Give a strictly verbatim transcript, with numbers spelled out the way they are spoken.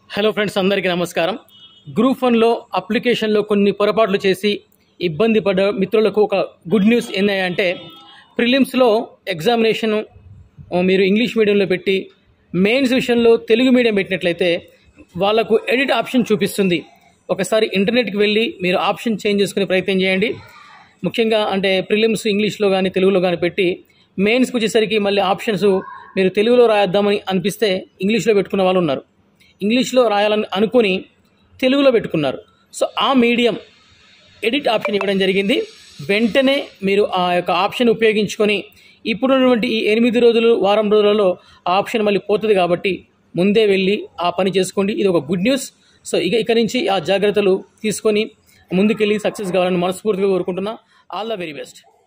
Hello friends, అందరికీ నమస్కారం. Group వన్లో అప్లికేషన్లో కొన్ని పొరపాట్లు చేసి ఇబ్బంది పడ్డ మిత్రులకు ఒక గుడ్ న్యూస్ ఏంటంటే, ప్రిలిమ్స్లో ఎగ్జామినేషన్ మీరు ఇంగ్లీష్ మీడియంలో పెట్టి మెయిన్స్ విషయంలో తెలుగు మీడియం పెట్టినట్లయితే వాళ్ళకు ఎడిట్ ఆప్షన్ చూపిస్తుంది. ఒకసారి ఇంటర్నెట్కి వెళ్ళి మీరు ఆప్షన్ చేంజ్ చేసుకునే ప్రయత్నం చేయండి. ముఖ్యంగా అంటే ప్రిలిమ్స్ ఇంగ్లీష్లో కానీ తెలుగులో కానీ పెట్టి మెయిన్స్కి వచ్చేసరికి మళ్ళీ ఆప్షన్స్ మీరు తెలుగులో రాయొద్దామని అనిపిస్తే ఇంగ్లీష్లో పెట్టుకున్న వాళ్ళు ఉన్నారు. ఇంగ్లీష్లో రాయాలని అనుకుని తెలుగులో పెట్టుకున్నారు. సో ఆ మీడియం ఎడిట్ ఆప్షన్ ఇవ్వడం జరిగింది. వెంటనే మీరు ఆ యొక్క ఆప్షన్ ఉపయోగించుకొని ఇప్పుడున్నటువంటి ఈ ఎనిమిది రోజులు వారం రోజులలో ఆ ఆప్షన్ మళ్ళీ పోతుంది కాబట్టి ముందే వెళ్ళి ఆ పని చేసుకోండి. ఇది ఒక గుడ్ న్యూస్. సో ఇక ఇక నుంచి ఆ జాగ్రత్తలు తీసుకొని ముందుకెళ్ళి సక్సెస్ కావాలని మనస్ఫూర్తిగా కోరుకుంటున్నా. All the very best.